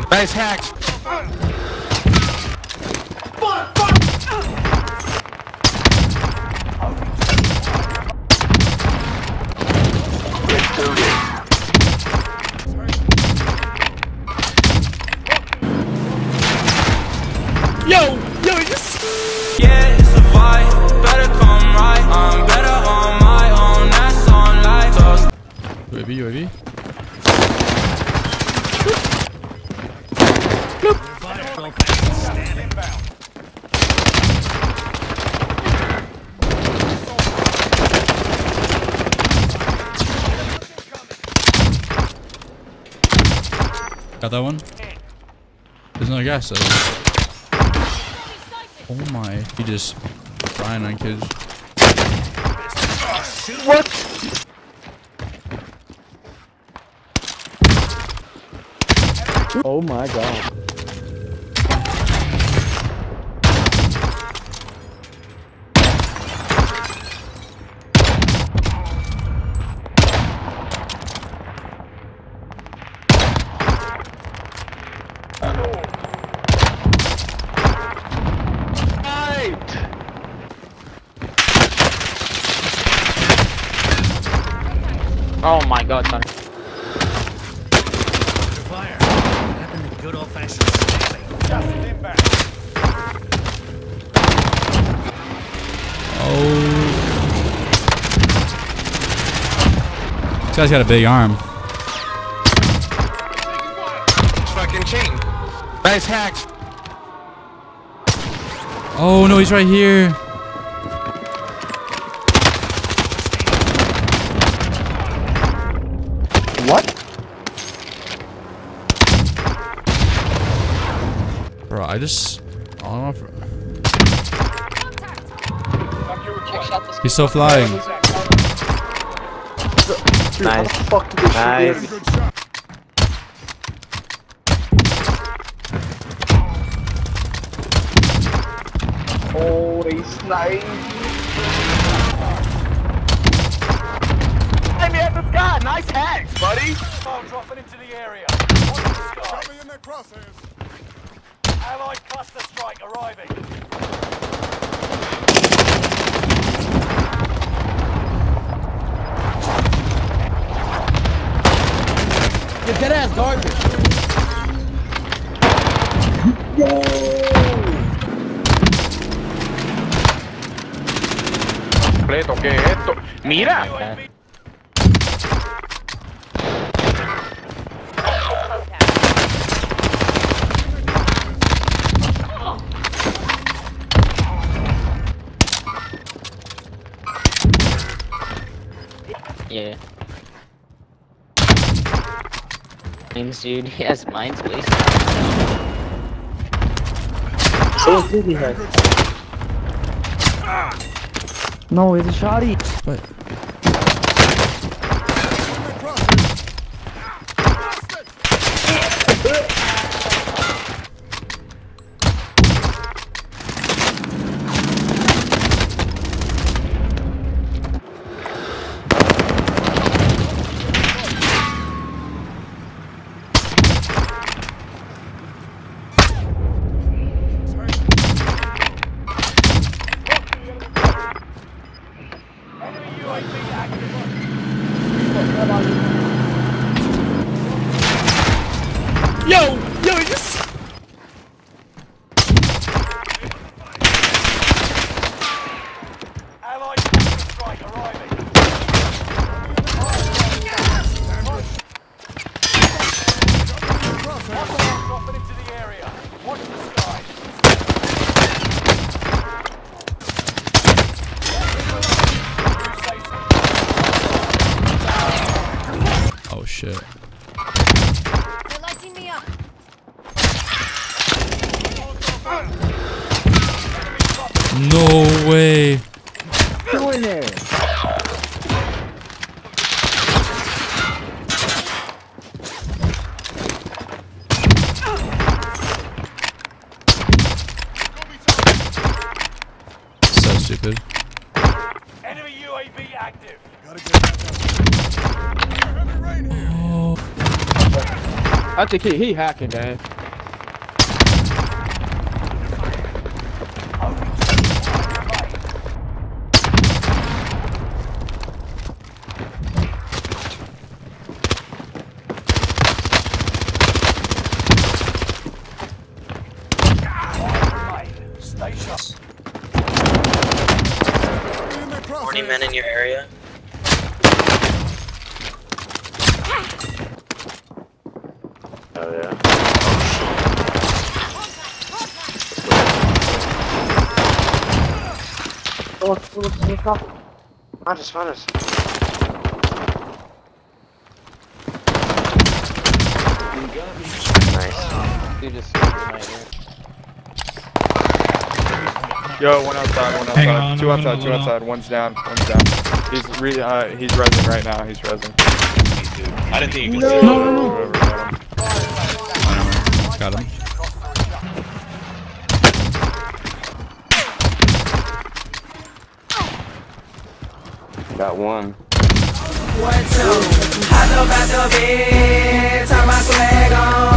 Nice hacks. Yo, just. Yeah, it's a vibe. Better come right. I'm better on my own. That's on life. UAV. Got that one? There's another guy still. Oh my. He just frying on kids. What? Oh my god. Oh my god, son. Fire. What happened to good old-fashioned sniping? Just inbound. Oh. This guy's got a big arm. Fucking chain. Nice hacks. Oh no, he's right here. What? Bro, I don't know if... He's still flying. Nice. Fuck did this Nice. shit Oh, they sniped. Hey man, this guy, nice hacks, buddy. Missile dropping into the area. Watch the sky. in their crosshairs. Allied cluster strike arriving. You're dead ass garbage. Yo. ¿Qué es esto? Mira. Yeah. Mines, dude. He has mines wasted. So did he have? No, it's a shotty. What? Yo, just. Allied cluster strike arriving. Missile dropping into the area. Watch the sky. Oh shit. They're lighting me up. No way. Who in there? So stupid. Enemy UAV active. Gotta get back up. Heavy rain here. Oh. I think he hacking, man. Any men in your area? Oh yeah. Look. Find us. Nice. You just right here. Yo, one outside. Two outside. One's down. He's rezzing right now. He's rezzing. I didn't think you could see No. Got him. Got one. Hop up out the bed, turn my swag on.